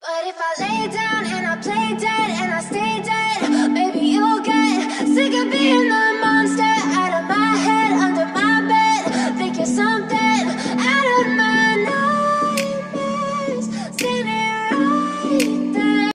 But if I lay down and I play dead and I stay